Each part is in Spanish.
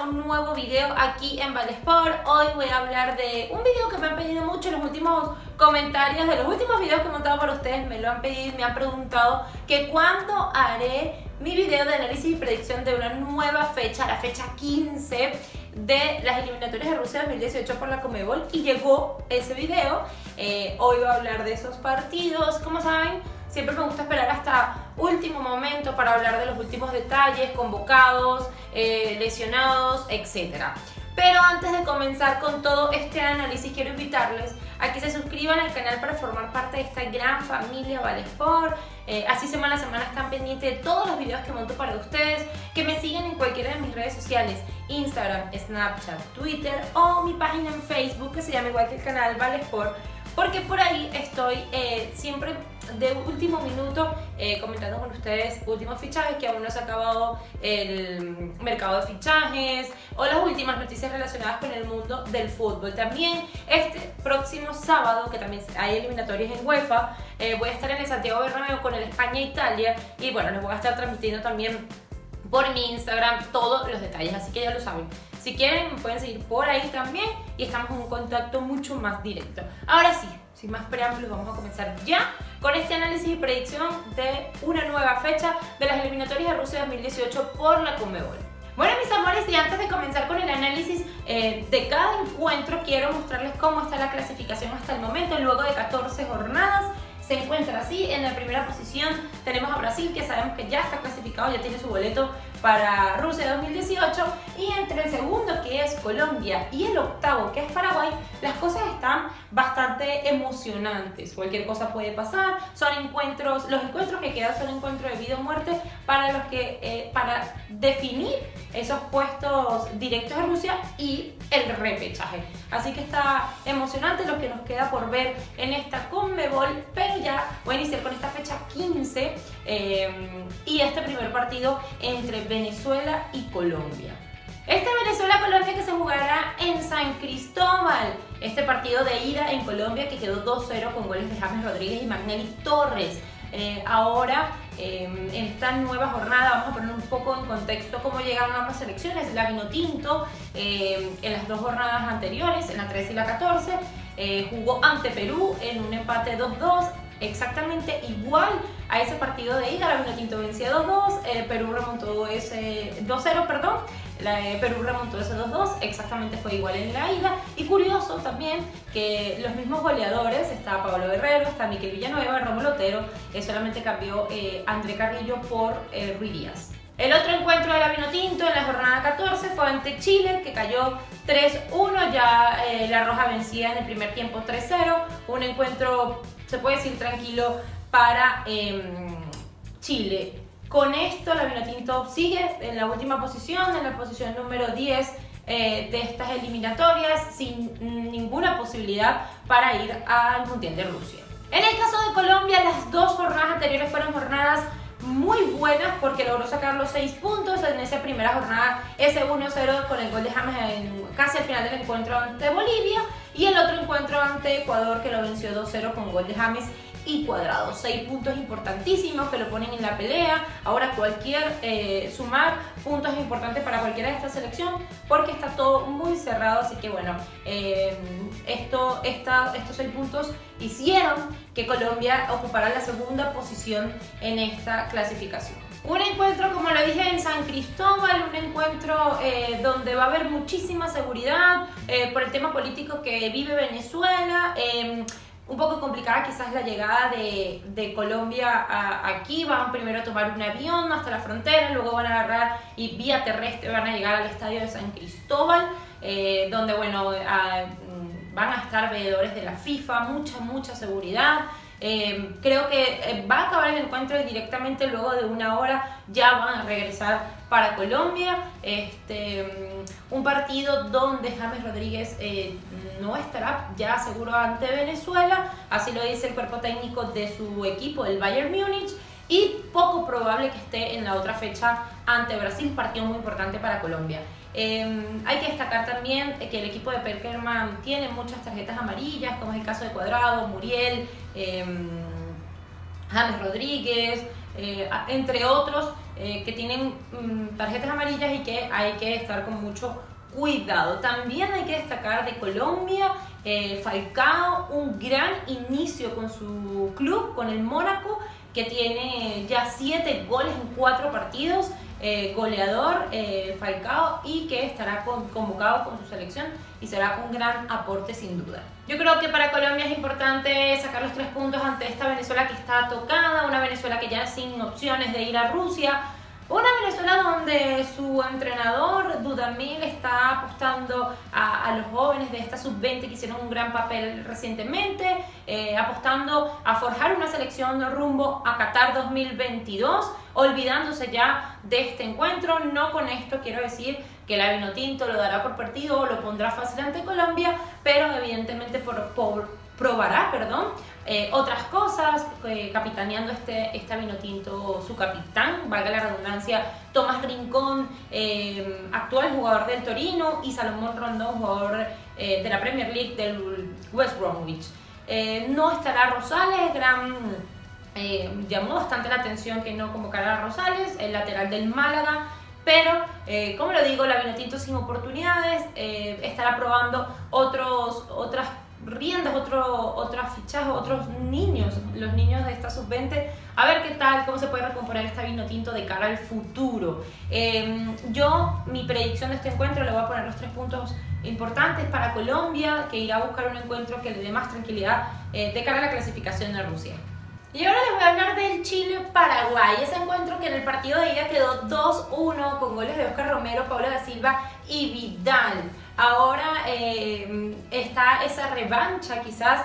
un nuevo video aquí en Valesport. Hoy voy a hablar de un video que me han pedido mucho en los últimos comentarios de los últimos videos que he montado para ustedes. Me lo han pedido, me han preguntado que cuándo haré mi video de análisis y predicción de una nueva fecha, la fecha 15 de las eliminatorias de Rusia 2018 por la Conmebol, y llegó ese video. Hoy voy a hablar de esos partidos. Como saben, siempre me gusta esperar hasta último momento para hablar de los últimos detalles, convocados, lesionados, etc. Pero antes de comenzar con todo este análisis, quiero invitarles a que se suscriban al canal para formar parte de esta gran familia Valesport. Así semana a semana están pendientes de todos los videos que monto para ustedes, que me sigan en cualquiera de mis redes sociales, Instagram, Snapchat, Twitter o mi página en Facebook, que se llama igual que el canal Valesport, porque por ahí estoy siempre de último minuto comentando con ustedes últimos fichajes, que aún no se ha acabado el mercado de fichajes, o las últimas noticias relacionadas con el mundo del fútbol. También este próximo sábado, que también hay eliminatorias en UEFA, voy a estar en el Santiago Bernabéu con el España-Italia, y bueno, les voy a estar transmitiendo también por mi Instagram todos los detalles, así que ya lo saben. Si quieren, me pueden seguir por ahí también y estamos en un contacto mucho más directo. Ahora sí, sin más preámbulos, vamos a comenzar ya con este análisis y predicción de una nueva fecha de las eliminatorias de Rusia 2018 por la Conmebol. Bueno, mis amores, y antes de comenzar con el análisis de cada encuentro, quiero mostrarles cómo está la clasificación hasta el momento. Luego de 14 jornadas, se encuentra así. En la primera posición tenemos a Brasil, que sabemos que ya está clasificado, ya tiene su boleto para Rusia 2018, y entre el segundo, que es Colombia, y el octavo, que es Paraguay, las cosas están bastante emocionantes. Cualquier cosa puede pasar. Son encuentros, los encuentros que quedan son encuentros de vida o muerte para los que para definir esos puestos directos a Rusia y el repechaje. Así que está emocionante lo que nos queda por ver en esta Conmebol. Pero ya voy a iniciar con esta fecha 15 y este primer partido entre Venezuela y Colombia. Este Venezuela-Colombia, que se jugará en San Cristóbal. Este partido de ida en Colombia, que quedó 2-0 con goles de James Rodríguez y Magnelli Torres. Ahora, en esta nueva jornada, vamos a poner un poco en contexto cómo llegan ambas selecciones. La Vinotinto, en las dos jornadas anteriores, en la 13 y la 14, jugó ante Perú en un empate 2-2, exactamente igual a ese partido de ida. La Vinotinto vencía 2-2, Perú remontó ese 2-0, perdón. Perú remontó ese 2-2, exactamente fue igual en la ida. Y curioso también que los mismos goleadores, está Pablo Guerrero, está Miquel Villanueva, Rómulo Otero, solamente cambió André Carrillo por Ruiz Díaz. El otro encuentro de la Vinotinto en la jornada 14 fue ante Chile, que cayó 3-1, ya la Roja vencía en el primer tiempo 3-0, un encuentro, se puede decir, tranquilo para Chile. Con esto, la Vinotinto sigue en la última posición, en la posición número 10 de estas eliminatorias, sin ninguna posibilidad para ir al Mundial de Rusia. En el caso de Colombia, las dos jornadas anteriores fueron jornadas muy buenas, porque logró sacar los 6 puntos en esa primera jornada, ese 1-0 con el gol de James casi al final del encuentro ante Bolivia, y el otro encuentro ante Ecuador, que lo venció 2-0 con gol de James y Cuadrado. 6 puntos importantísimos que lo ponen en la pelea. Ahora sumar puntos es importante para cualquiera de esta selección, porque está todo muy cerrado. Así que bueno, estos 6 puntos hicieron que Colombia ocupara la segunda posición en esta clasificación. Un encuentro, como lo dije, en San Cristóbal, un encuentro donde va a haber muchísima seguridad por el tema político que vive Venezuela. Un poco complicada quizás la llegada de Colombia aquí. Van primero a tomar un avión hasta la frontera, luego van a agarrar y vía terrestre van a llegar al estadio de San Cristóbal, donde bueno, van a estar veedores de la FIFA, mucha seguridad. Creo que va a acabar el encuentro y directamente luego de una hora ya van a regresar para Colombia. Un partido donde James Rodríguez no estará ya seguro ante Venezuela, así lo dice el cuerpo técnico de su equipo, el Bayern Múnich, y poco probable que esté en la otra fecha ante Brasil, partido muy importante para Colombia. Hay que destacar también que el equipo de Peckerman tiene muchas tarjetas amarillas, como es el caso de Cuadrado, Muriel, James Rodríguez, entre otros, que tienen tarjetas amarillas y que hay que estar con mucho cuidado. También hay que destacar de Colombia, Falcao, un gran inicio con su club, con el Mónaco, que tiene ya 7 goles en 4 partidos, goleador Falcao, y que estará convocado con su selección y será un gran aporte sin duda. Yo creo que para Colombia es importante sacar los 3 puntos ante esta Venezuela que está tocada, una Venezuela que ya sin opciones de ir a Rusia, una Venezuela donde su entrenador Dudamel está apostando a los jóvenes de esta sub-20 que hicieron un gran papel recientemente, apostando a forjar una selección rumbo a Qatar 2022, olvidándose ya de este encuentro. No con esto quiero decir que la Vinotinto lo dará por partido o lo pondrá fácil ante Colombia, pero evidentemente probará otras cosas, capitaneando esta Vinotinto, su capitán, valga la redundancia, Tomás Rincón, actual jugador del Torino, y Salomón Rondón, jugador de la Premier League del West Bromwich. No estará Rosales, llamó bastante la atención que no convocara a Rosales, el lateral del Málaga, pero como lo digo, la Vinotinto sin oportunidades, estará probando otras riendas, otros fichajes, otros niños, los niños de esta sub-20, a ver qué tal, cómo se puede recomponer esta Vinotinto de cara al futuro. Mi predicción de este encuentro le voy a poner los 3 puntos importantes para Colombia, que irá a buscar un encuentro que le dé más tranquilidad de cara a la clasificación de Rusia. Y ahora les voy a hablar del Chile-Paraguay, ese encuentro que en el partido de ida quedó 2-1 con goles de Oscar Romero, Pablo da Silva y Vidal. Ahora está esa revancha quizás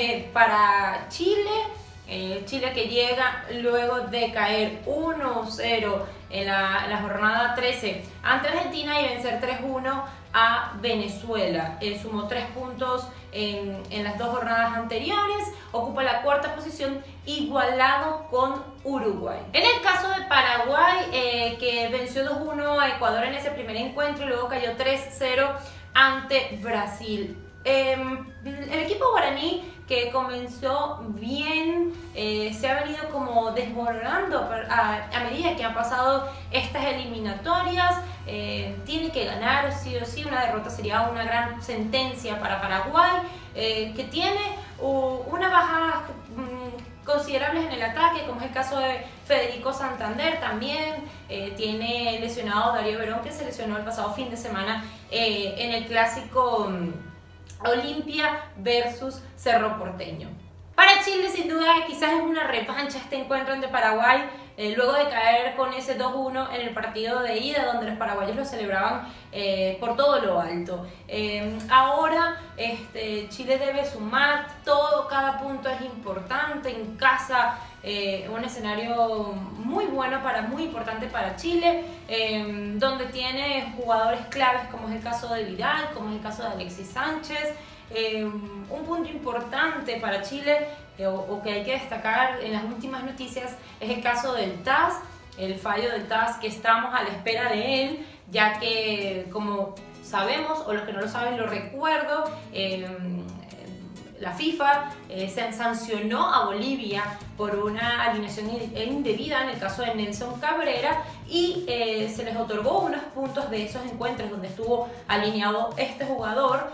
para Chile, Chile que llega luego de caer 1-0 en la jornada 13 ante Argentina y vencer 3-1 a Venezuela. Sumó 3 puntos en las 2 jornadas anteriores, ocupa la 4ª posición, igualado con Uruguay. En el caso de Paraguay, que venció 2-1 a Ecuador en ese primer encuentro y luego cayó 3-0 ante Brasil. El equipo guaraní, que comenzó bien, se ha venido como desmoronando a medida que han pasado estas eliminatorias. Tiene que ganar sí o sí, una derrota sería una gran sentencia para Paraguay, que tiene unas bajas considerables en el ataque, como es el caso de Federico Santander. También tiene lesionado Darío Verón, que se lesionó el pasado fin de semana en el clásico Olimpia versus Cerro Porteño. Para Chile, sin duda, quizás es una revancha este encuentro ante Paraguay, luego de caer con ese 2-1 en el partido de ida, donde los paraguayos lo celebraban por todo lo alto. Ahora Chile debe sumar todo, cada punto es importante en casa, un escenario muy importante para Chile, donde tiene jugadores claves como es el caso de Vidal, como es el caso de Alexis Sánchez. Un punto importante para Chile, o que hay que destacar en las últimas noticias, es el caso del TAS, el fallo del TAS, que estamos a la espera de él, ya que, como sabemos, o los que no lo saben lo recuerdo, la FIFA sancionó a Bolivia por una alineación indebida en el caso de Nelson Cabrera, y se les otorgó unos puntos de esos encuentros donde estuvo alineado este jugador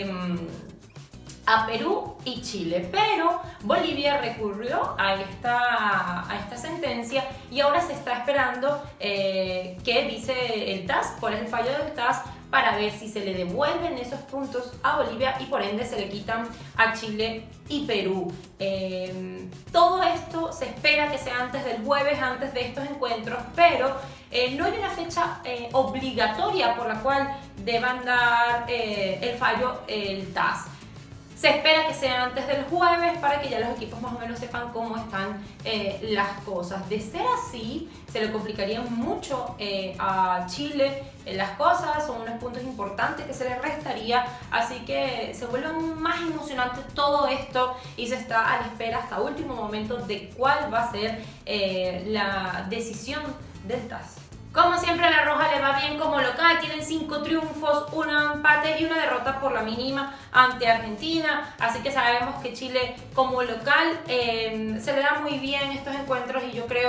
a Perú y Chile, pero Bolivia recurrió a esta sentencia y ahora se está esperando qué dice el TAS, cuál es el fallo del TAS, para ver si se le devuelven esos puntos a Bolivia y por ende se le quitan a Chile y Perú. Todo esto se espera que sea antes del jueves, antes de estos encuentros, pero no hay una fecha obligatoria por la cual deban dar el fallo el TAS. Se espera que sea antes del jueves para que ya los equipos más o menos sepan cómo están las cosas. De ser así, se le complicaría mucho a Chile las cosas, son unos puntos importantes que se le restaría, así que se vuelve más emocionante todo esto y se está a la espera hasta último momento de cuál va a ser la decisión del TAS. Como siempre, a la Roja le va bien como local, tienen 5 triunfos, 1 empate y 1 derrota por la mínima ante Argentina, así que sabemos que Chile como local se le da muy bien estos encuentros y yo creo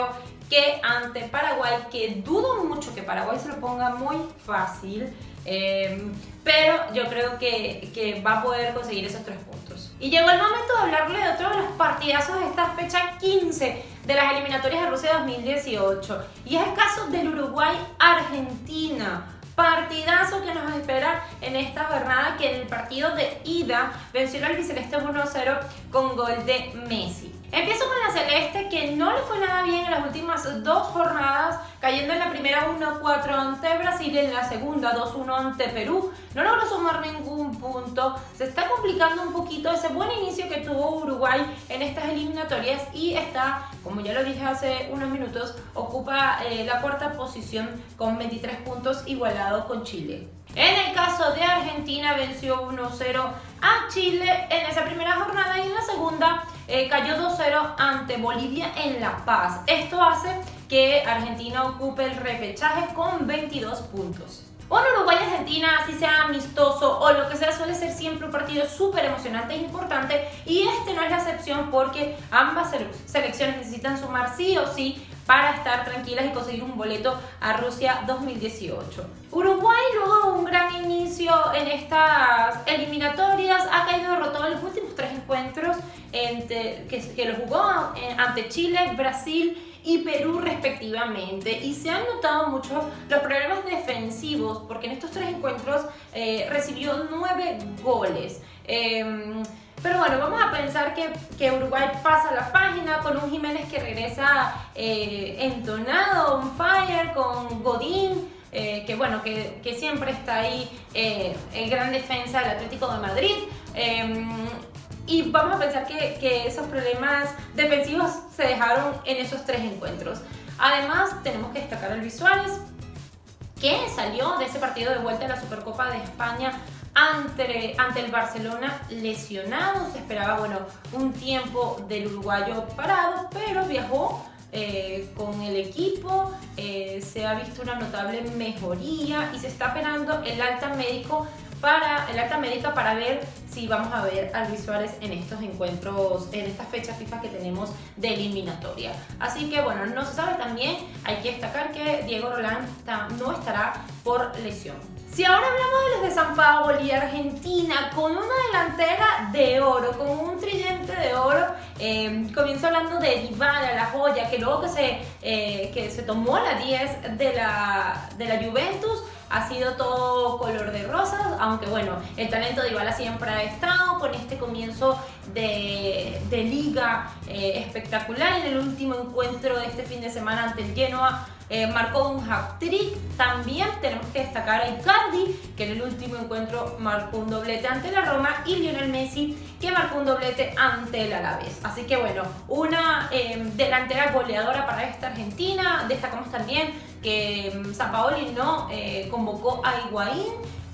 que ante Paraguay, que dudo mucho que Paraguay se lo ponga muy fácil, pero yo creo que va a poder conseguir esos 3 puntos. Y llegó el momento de hablarle de otro de los partidazos de esta fecha 15 de las eliminatorias de Rusia 2018, y es el caso del Uruguay-Argentina. Partidazo que nos espera en esta jornada, que en el partido de ida venció al albiceleste 1-0 con gol de Messi. Empiezo con la celeste, que no le fue nada bien en las últimas 2 jornadas, cayendo en la primera 1-4 ante Brasil y en la segunda 2-1 ante Perú. No logró sumar ningún punto, se está complicando un poquito ese buen inicio que tuvo Uruguay en estas eliminatorias, y está, como ya lo dije hace unos minutos, ocupa la 4ª posición con 23 puntos, igualado con Chile. En el caso de Argentina, venció 1-0 a Chile en esa primera jornada, y en la segunda cayó 2-0 ante Bolivia en La Paz. Esto hace que Argentina ocupe el repechaje con 22 puntos. Un Uruguay-Argentina, así sea amistoso o lo que sea, suele ser siempre un partido súper emocionante e importante, y este no es la excepción, porque ambas selecciones necesitan sumar sí o sí para estar tranquilas y conseguir un boleto a Rusia 2018. Uruguay, luego de un gran inicio en estas eliminatorias, ha caído derrotado en los últimos 3 encuentros que lo jugó ante Chile, Brasil y Perú respectivamente, y se han notado mucho los problemas defensivos, porque en estos 3 encuentros recibió 9 goles. Pero bueno, vamos a pensar que Uruguay pasa la página con un Jiménez que regresa entonado, on fire, con Godín, que bueno, que siempre está ahí, el gran defensa del Atlético de Madrid. Y vamos a pensar que esos problemas defensivos se dejaron en esos 3 encuentros. Además, tenemos que destacar a Luis Suárez, que salió de ese partido de vuelta de la Supercopa de España ante el Barcelona lesionado. Se esperaba, bueno, un tiempo del uruguayo parado, pero viajó con el equipo, se ha visto una notable mejoría, y se está esperando el alta médica para ver si vamos a ver a Luis Suárez en estos encuentros, en estas fechas FIFA que tenemos de eliminatoria. Así que bueno, no se sabe. También hay que destacar que Diego Roland no estará por lesión. Si ahora hablamos de los de San Paolo y Argentina, con una delantera de oro, con un tridente de oro, comienzo hablando de Dybala, la joya, que luego que se tomó la 10 de la Juventus, ha sido todo color de rosas, aunque bueno, el talento de Dybala siempre ha estado, con este comienzo de liga espectacular. En el último encuentro de este fin de semana ante el Genoa, marcó un hat-trick. También tenemos que destacar a Icardi, que en el último encuentro marcó un doblete ante la Roma, y Lionel Messi, que marcó un doblete ante el Alavés. Así que bueno, una delantera goleadora para esta Argentina. Destacamos también que Sampaoli no convocó a Higuaín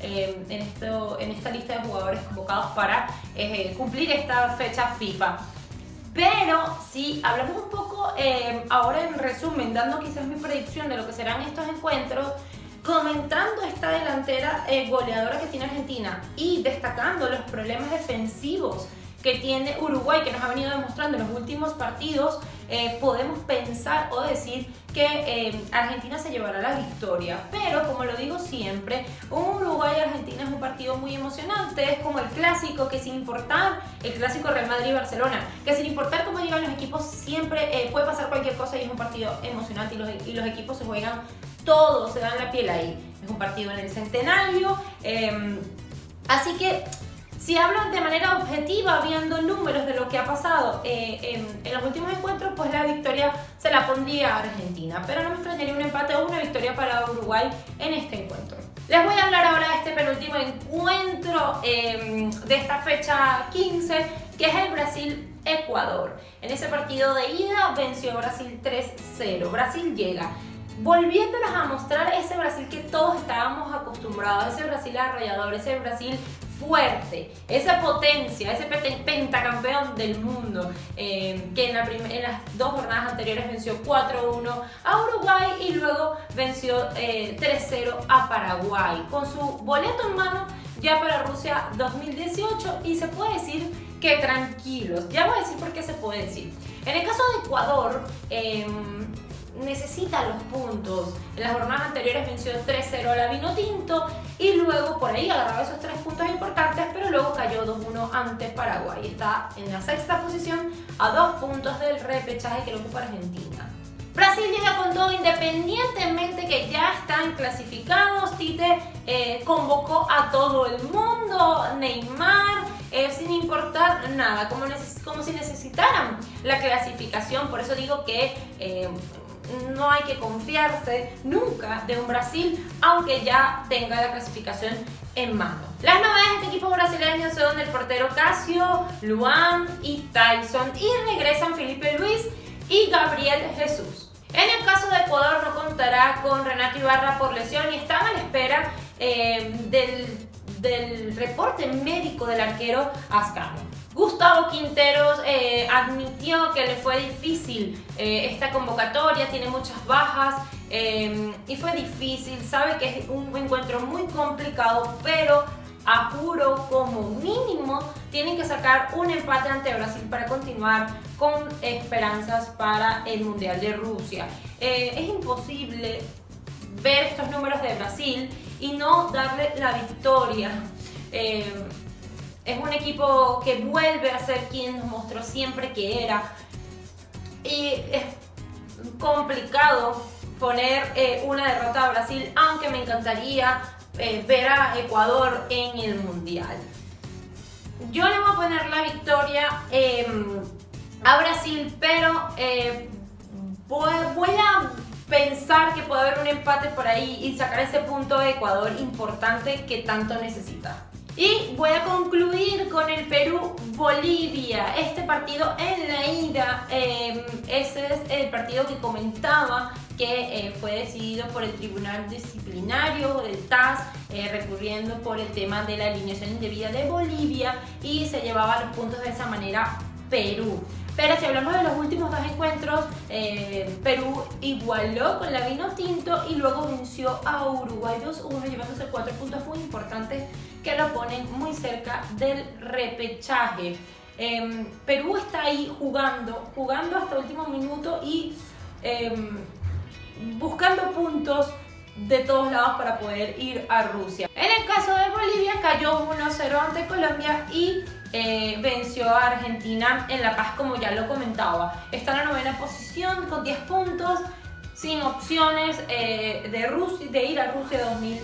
en esta lista de jugadores convocados para cumplir esta fecha FIFA. Pero si hablamos un poco ahora en resumen, dando quizás mi predicción de lo que serán estos encuentros, comentando esta delantera goleadora que tiene Argentina y destacando los problemas defensivos que tiene Uruguay, que nos ha venido demostrando en los últimos partidos, podemos pensar o decir que Argentina se llevará la victoria. Pero como lo digo siempre, un Uruguay-Argentina es un partido muy emocionante. Es como el clásico, que sin importar, el clásico Real Madrid-Barcelona, que sin importar cómo llegan los equipos, siempre puede pasar cualquier cosa, y es un partido emocionante, y los equipos se juegan todo, se dan la piel ahí. Es un partido en el centenario, así que si hablo de manera objetiva, viendo números de lo que ha pasado en los últimos encuentros, pues la victoria se la pondría a Argentina, pero no me extrañaría un empate o una victoria para Uruguay en este encuentro. Les voy a hablar ahora de este penúltimo encuentro de esta fecha 15, que es el Brasil-Ecuador. En ese partido de ida venció a Brasil 3-0. Brasil llega volviéndonos a mostrar ese Brasil que todos estábamos acostumbrados, ese Brasil arrollador, ese Brasil fuerte, esa potencia, ese pentacampeón del mundo, que en las 2 jornadas anteriores venció 4-1 a Uruguay y luego venció 3-0 a Paraguay, con su boleto en mano ya para Rusia 2018, y se puede decir que tranquilos. Ya voy a decir por qué se puede decir. En el caso de Ecuador, necesita los puntos. En las jornadas anteriores venció 3-0 a la Vinotinto y luego por ahí agarraba esos 3 puntos importantes, pero luego cayó 2-1 ante Paraguay. Está en la 6ª posición a 2 puntos del repechaje que lo ocupa Argentina. Brasil llega con todo, independientemente que ya están clasificados. Tite convocó a todo el mundo, Neymar, sin importar nada, como si necesitaran la clasificación. Por eso digo que no hay que confiarse nunca de un Brasil, aunque ya tenga la clasificación en mano. Las novedades de este equipo brasileño son el portero Cássio, Luan y Tyson, y regresan Felipe Luis y Gabriel Jesús. En el caso de Ecuador no contará con Renato Ibarra por lesión y están a la espera del reporte médico del arquero Ascano. Gustavo Quinteros admitió que le fue difícil esta convocatoria, tiene muchas bajas y fue difícil, sabe que es un encuentro muy complicado, pero a juro como mínimo tienen que sacar un empate ante Brasil para continuar con esperanzas para el Mundial de Rusia. Es imposible ver estos números de Brasil y no darle la victoria. Es un equipo que vuelve a ser quien nos mostró siempre que era. Y es complicado poner una derrota a Brasil, aunque me encantaría ver a Ecuador en el Mundial. Yo le voy a poner la victoria a Brasil, pero voy a pensar que puede haber un empate por ahí y sacar ese punto de Ecuador importante que tanto necesita. Y voy a concluir con el Perú-Bolivia. Este partido en la ida, ese es el partido que comentaba que fue decidido por el Tribunal Disciplinario del TAS, recurriendo por el tema de la alineación indebida de Bolivia, y se llevaba los puntos de esa manera Perú. Pero si hablamos de los últimos 2 encuentros, Perú igualó con la Vinotinto y luego venció a Uruguay 2-1, llevándose 4 puntos muy importantes que lo ponen muy cerca del repechaje. Perú está ahí jugando hasta el último minuto y buscando puntos de todos lados para poder ir a Rusia. En el caso de Bolivia cayó 1-0 ante Colombia y venció a Argentina en La Paz, como ya lo comentaba. Está en la 9ª posición con 10 puntos, sin opciones de ir a Rusia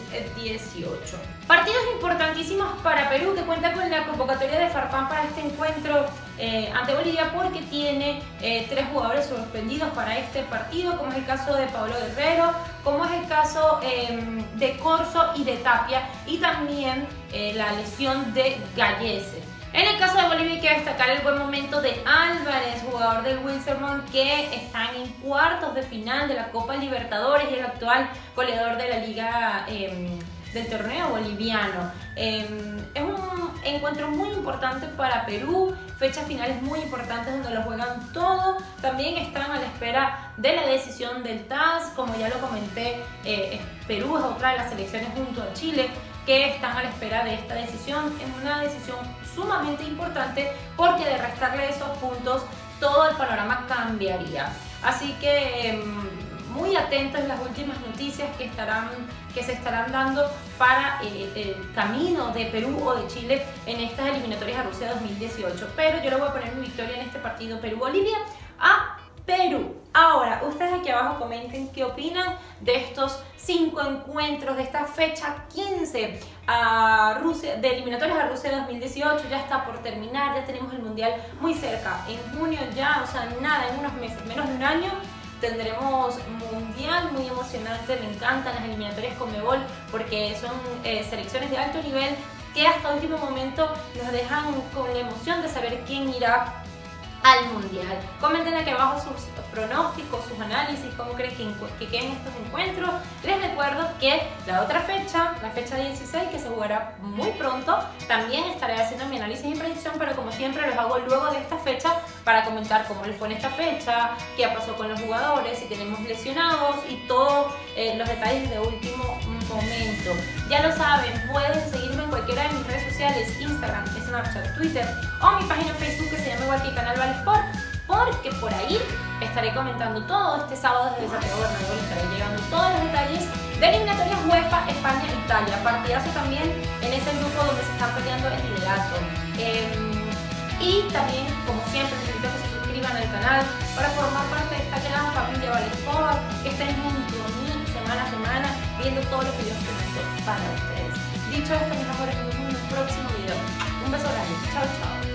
2018. Partidos importantísimos para Perú, que cuenta con la convocatoria de Farfán para este encuentro ante Bolivia, porque tiene 3 jugadores suspendidos para este partido, como es el caso de Pablo Guerrero, como es el caso de Corso y de Tapia, y también la lesión de Gallese. En el caso de Bolivia hay que destacar el buen momento de Álvarez, jugador del Wilstermann, que están en cuartos de final de la Copa Libertadores y el actual goleador de la liga del torneo boliviano. Es un encuentro muy importante para Perú, fechas finales muy importantes donde lo juegan todo. También están a la espera de la decisión del TAS, como ya lo comenté, Perú es otra de las selecciones junto a Chile que están a la espera de esta decisión. Es una decisión sumamente importante porque de restarle esos puntos todo el panorama cambiaría. Así que muy atentos a las últimas noticias que se estarán dando para el camino de Perú o de Chile en estas eliminatorias a Rusia 2018. Pero yo le voy a poner mi victoria en este partido Perú-Bolivia a Perú. Ahora, ustedes aquí abajo comenten qué opinan de estos 5 encuentros, de esta fecha 15 a Rusia, de eliminatorias a Rusia 2018. Ya está por terminar, ya tenemos el Mundial muy cerca. En junio ya, o sea, nada, en unos meses, menos de un año, tendremos Mundial muy emocionante. Me encantan las eliminatorias Conmebol porque son selecciones de alto nivel que hasta el último momento nos dejan con la emoción de saber quién irá al Mundial. Comenten aquí abajo sus pronósticos, sus análisis, cómo creen que queden estos encuentros. Les recuerdo que la otra fecha, la fecha 16, que se jugará muy pronto, también estaré haciendo mi análisis y predicción, pero como siempre los hago luego de esta fecha para comentar cómo les fue en esta fecha, qué pasó con los jugadores, si tenemos lesionados y todos los detalles de último momento. Ya lo saben, pueden seguirme en cualquiera de mis redes sociales, Instagram, Snapchat, Twitter o mi página en Facebook que se llama igual que Canal Valesport. porque por ahí estaré comentando todo. Este sábado desde Santiago Bernabéu les estaré llegando todos los detalles de eliminatorias UEFA, España, Italia. Partidazo también en ese grupo donde se están peleando el liderato. Y también, como siempre, les invito a que se suscriban al canal para formar parte de esta gran familia Valesport, que estén junto a mí semana a semana viendo todos los videos que tengo para ustedes. Dicho esto, mis amores, nos vemos en un próximo video. Un beso grande. Chao, chao.